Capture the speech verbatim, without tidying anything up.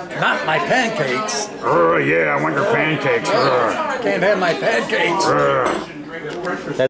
Not my pancakes. Oh, yeah, I want your pancakes. Can't have my pancakes. Uh.